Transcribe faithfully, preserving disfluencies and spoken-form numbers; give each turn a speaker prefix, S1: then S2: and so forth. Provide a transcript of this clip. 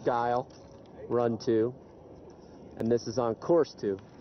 S1: Gile, run two, and this is on course two.